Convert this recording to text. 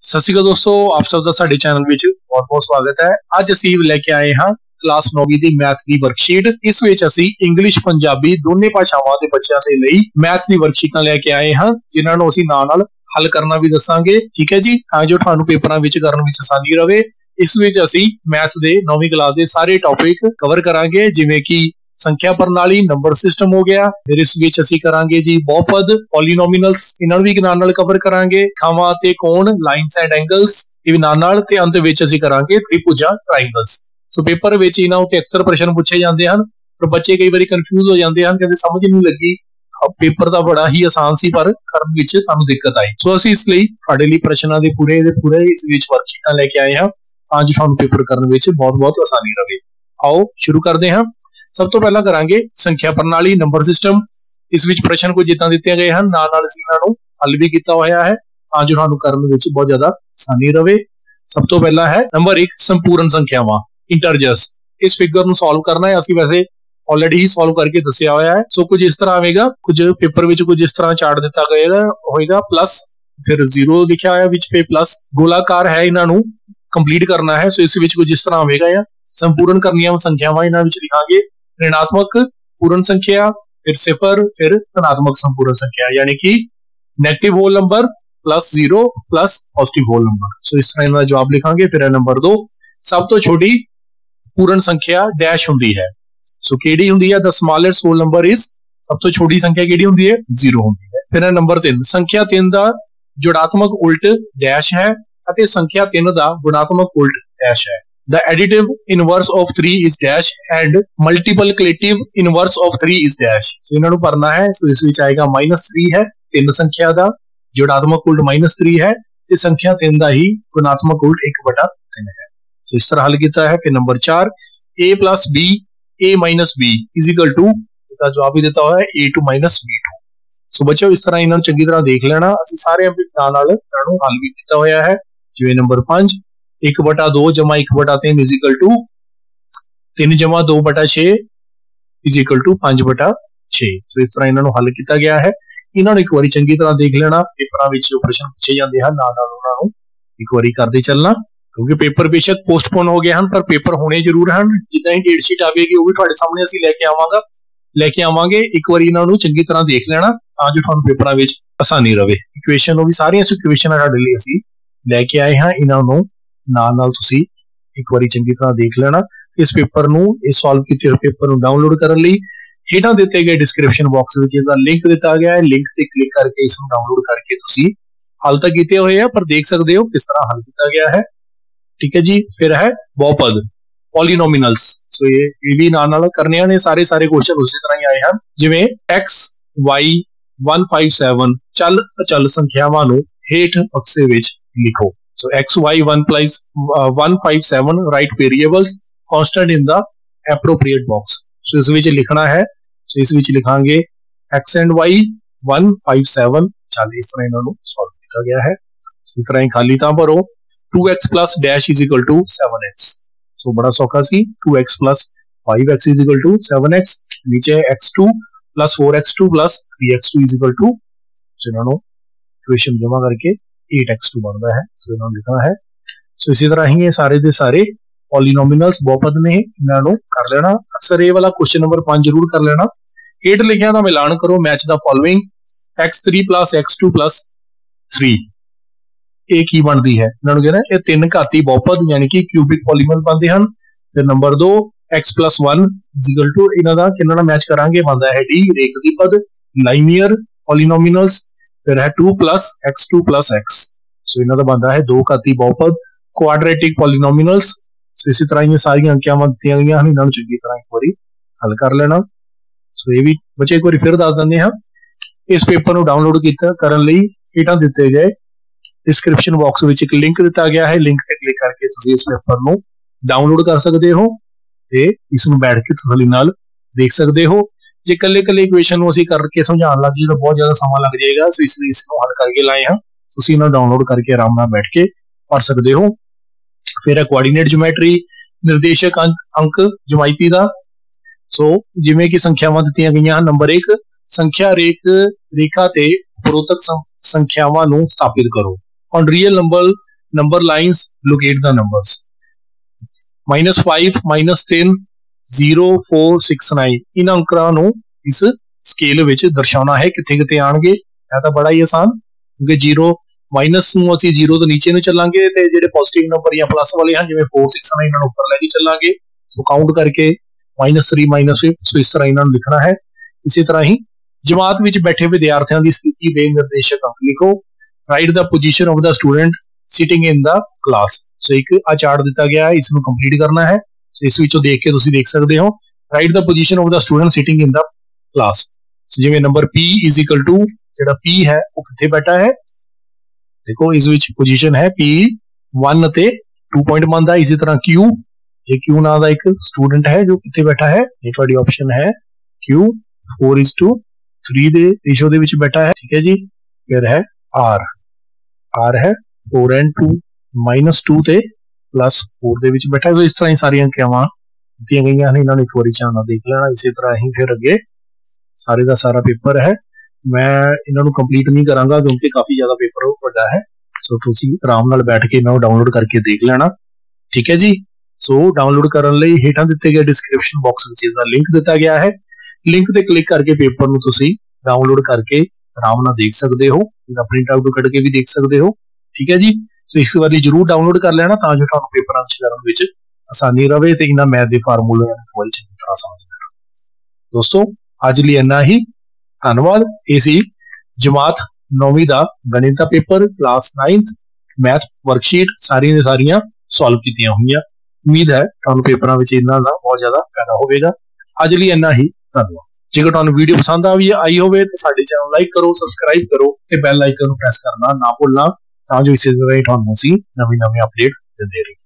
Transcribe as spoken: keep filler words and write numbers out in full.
सत श्री अकाल दोस्तों, आप सब का साडे चैनल विच बहुत बहुत स्वागत है। अज असीं लेके आए हाँ क्लास नौवीं दी मैथ्स दी वर्कशीट। इस विच असीं इंग्लिश पंजाबी दोने भाषावां दे बच्चों दे लई मैथ्स दी वर्कशीटां लेके आए हाँ, जिन्हां नूं असीं नाल नाल हल करना भी दसांगे। ठीक है जी, तां जो तुहानूं पेपरां विच करन विच आसानी रहे। इस विच असीं मैथ्स दे नौवीं क्लास दे सारे टॉपिक कवर करांगे, जिवें कि संख्या प्रणाली, नंबर सिस्टम हो गया। फिर इस विच असीं करांगे जी बहुपद, पॉलीनोमिनल्स, इन्हां नूं भी नाल नाल कवर करांगे। खावां ते कोण, लाइन्स एंड एंगल्स, इह नाल नाल ते अंत विच असीं करांगे त्रिभुजां, ट्रायंगल्स। सो पेपर विच इन्हां उत्ते अक्सर प्रश्न पूछे जांदे हन, पर बच्चे कई बारी कंफ्यूज हो जांदे हन, कहंदे समझ नहीं लगी, पेपर तां बड़ा ही आसान सी पर करन विच सानूं दिक्कत आई। सो असीं इस लई तुहाडे लई प्रश्नां दे पूरे दे पूरे इस विच वर्कशीटां लेके आए हां, तां जो तुहानूं पेपर करन विच बहुत बहुत आसानी रहे। आओ शुरू करदे हां। सब तो पहला करांगे संख्या प्रणाली, नंबर सिस्टम। इस विच प्रश्न कुछ जिद्दां दित्ते गए हैं, नाल नाल असीं इन्हां नूं हल भी कीता होया है, तां जो तुहानूं करन विच बहुत ज्यादा आसानी रहे। सब तो पहला है नंबर एक, संपूर्ण संख्यावां, इंटरजर्स। इस फिगर नूं सॉल्व करना है, असीं वैसे ऑलरेडी ही सॉल्व करके दस्सिया होया है। सो कुछ इस तरह आवेगा, कुछ पेपर विच कुछ इस तरह चार्ट दिता गया होएगा, प्लस फिर जीरो लिखा होया विच पे प्लस गोलाकार है, इन्हां नूं कंप्लीट करना है। सो इस विच कुछ इस तरह आवेगा या संपूर्ण करनियां संख्यावां, इन्हां विच लिखांगे ऋणात्मक पूर्ण संख्या, फिर सिफर, फिर धनात्मक संपूर्ण संख्या, यानी कि negative whole number plus zero plus positive whole number. So इस तरह इनका जवाब लिखांगे। फिर नंबर दो, सब तो छोटी पूर्ण संख्या डैश हुंदी है। सो केड़ी हुंदी है? The smallest whole number is, सब तो छोटी संख्या केड़ी हुंदी है? जीरो हुंदी है। फिर नंबर तीन, संख्या तीन दा जुड़ात्मक उल्ट डैश है अते संख्या तीन दा गुणात्मक उल्ट डैश है। The additive inverse of three is dash and multiplicative inverse of three is dash. So इन्हां नूं भरना है। सो इस विच आएगा माइनस थ्री है तीन संख्या दा, जुड़ात्मक उल्ट माइनस थ्री है, ते संख्या तीन दा ही गुणात्मक उल्ट एक बटा तीन है। सो इस तरह हल कीता है। फिर नंबर चार, a plus b, a minus b is equal to, इसका जवाब भी देता हुआ है a two minus b two. So बच्चों इस तरह इन्हां नूं चंगी तरह देख लेना। असीं सारे नाल नाल इन्हां नूं हल भी कीता होया है। जिवें नंबर पांच, एक बटा दो जमा एक बटा तीन इज इक्वल टू तीन जमा दो बटा छे इज इक्वल टू पांच बटा छे। तो इस तरह इन्होंने हल किया गया है। इन्होंने एक बार चंगी तरह देख लेना, पेपर में जो प्रश्न पूछे जाते हैं नाल नाल उन्होंने एक बार करते चलना, क्योंकि पेपर बेशक पोस्टपोन हो गए हैं पर पेपर होने जरूर हैं। जिद्दां ही डेट शीट आएगी वो भी तुहाडे सामने असीं लेके आवांगा लेके आवांगे एक बार इन्होंने चंगी तरह देख लेना, तां जो तुहानूं पेपरां विच आसानी रहे। इक्वेशन वो भी सारियां इक्वेशन तुहाडे लई असीं लेके आए हैं, इन्होंने नाल नाल तुसी एक बारी चंगी तरह देख लेना। इस पेपर नूं, इस सॉल्व कीते हुए पेपर नूं डाउनलोड करन लई हेठां दित्ते गए डिस्क्रिप्शन बॉक्स विच इसदा लिंक दिता गया है। लिंक ते क्लिक करके इसनूं डाउनलोड करके तुसी हल तक कीते होए आ, पर देख सकदे हो किस तरह हल किया गया है। ठीक है जी। फिर है बहुपद, पॉलीनोमिनल्स। सो ये ये भी नाल नाल करने ने, सारे सारे क्वेश्चन उसी तरह ही आए हैं। जिवें x y एक सौ सत्तावन चल अचल संख्यावां नूं हेठ बक्से विच लिखो। So x, y, one plus uh, one five seven write variables constant in the appropriate box. So इस विच लिखना है। So इस विच लिखांगे x and y one five seven। चल इस तरह इन्होंने सॉल्व किया गया है। इस तरह ही खाली तां भरो। Two x plus dash is equal to seven x. So बड़ा सौखा सी, two x plus five x is equal to seven x. नीचे x two plus four x two plus three x two is equal to, so इन्होंने equation जमा करके eight x to बनता है। सो इन्होंने लिखा है। सो इसी तरह ही ये सारे दे सारे पॉलीनोमिनल्स बहुपद ने इन्होंने कर लेना। अक्सर ये वाला क्वेश्चन नंबर पांच जरूर कर लेना। हेठ लिखिया दा मिलान करो, match the following x three plus x two plus three एक ही बनती है। इन्होंने कहना ये तीन घाती बहुपद यानी कि क्यूबिक पॉलीनोमियल बनते हैं। फिर नंबर दो, x plus one equal to, इन्हों का किन्ना मैच करांगे, बनता है डी रेखती पद, लाइनियर पॉलीनोमिनल्स। फिर है two plus x two plus x. So इन्हों का बनता है दो घाती बहुपद, क्वाड्रेटिक पॉलीनोमिनल्स। सो इसी तरह ये सारी अंकियां दित्तियां गईयां हन, इन्हों चंगी तरह एक बार हल कर लेना। सो ये भी बच्चे एक बार फिर दस दिंदे हां। इस पेपर को डाउनलोड कीता करन लई हेठां दित्ते गए डिस्क्रिप्शन बॉक्स विच एक लिंक दिता गया है। लिंक ते क्लिक करके तुसीं इस पेपर को डाउनलोड कर सकते हो ते इसनूं बैठ के तसल्ली नाल देख सकते हो। जे कल्ले कल्ले इक्वेशन नूं असीं करके समझाउण लग जाईए तो बहुत ज्यादा समा लग जाएगा। सो इसलिए इसनूं हल करके लाए हैं, तुसीं इन्हां डाउनलोड करके आराम नाल बैठ के पढ़ सकते हो। फिर है कोआर्डिनेट ज्योमेट्री, निर्देशक अंक ज्यामिति दा। सो जिवें कि संख्यावां दित्तियां गईयां हन। नंबर एक, संख्या रेख रेखा ते उपरोक्त संख्यावां नूं स्थापित करो। On real number number lines locate the numbers. Minus five minus तीन जीरो फोर सिक्स नाइन इन अंकड़ा नूं इस स्केल विच दर्शाना है किथे किथे आणगे। यह तो बड़ा ही आसान, क्योंकि जीरो माइनस नूं असीं जीरो तो नीचे नूं चलांगे ते जिहड़े पॉजिटिव नंबर या प्लस वाले हैं जिवें फोर सिक्स नाइन इन्हां नूं उपर लैके चलांगे। सो काउंट करके minus three minus fifth, so इस तरह इन्हां नूं लिखना है। इसी तरह ही जमात विच बैठे विद्यार्थियों की स्थिति दे निर्देशक अंक लिखो। Write the position of the student sitting in the class. So एक आ चार्ट दिता गया है, इसनूं कंप्लीट करना है। सो इस विचों देख के तुसीं देख सकते हो। Write the position of the student sitting in the class. So जिवें number P is equal to जिहड़ा P है वो कित्थे बैठा है, देखो इस विच पोजीशन है P वन ते टू पॉइंट वन दा। इसी तरह Q, ये Q नाम दा एक स्टूडेंट है जो कित्थे बैठा है, ये तुहाडी ऑप्शन है Q four is two three दे रेशो दे विच बैठा है, ठीक है जी। फिर है R, R है four and two minus two ते प्लस फोर दे विच बैठा है। तो इस तरह ही सारी अंकियावां दित्तियां गईयां ने, इन्हां नूं एक वारी ध्यान नाल देख लेना। इसी तरह ही फिर अगे सारे दा सारा पेपर है, मैं इन्हां नूं कंप्लीट नहीं करांगा क्योंकि काफी ज्यादा पेपर वड्डा है। सो तुसीं आराम नाल बैठ के इन्हां नूं डाउनलोड करके देख लेना, ठीक है जी। सो डाउनलोड करन लई हेठां दित्ते गए डिस्क्रिप्शन बॉक्स विच इसदा लिंक दिता गया है। लिंक ते क्लिक करके पेपर नूं तुसीं डाउनलोड करके आराम नाल देख सकते हो, इसदा प्रिंट आउट कढ के भी देख सकते हो, ठीक है जी। सो इस वारी जरूर डाउनलोड कर लेना तां जो तुहानूं पेपर अंश करन विच आसानी रहे ते इन्हां मैथ दे फार्मूले एक वारी चंगी तरह समझ लेना। दोस्तों अज लई इन्ना ही, धन्नवाद। ये सी जमात नौवीं दा गणित दा paper class ninth math worksheet सारियां दी सारियां सॉल्व कीतियां होईयां। उम्मीद है तुहानूं पेपरां विच इन्हां दा बहुत ज्यादा फायदा होवेगा। अज लई इन्ना ही, धन्नवाद। जेकर तुहानूं वीडियो पसंद आई आई होवे तो साडे चैनल लाइक करो, सबसक्राइब करो ते बैल आइकन नूं प्रेस करना ना भुलना तां जो इसे तरह ही तुहानूं असीं नवीं नवीं अपडेट दिंदे रहीए।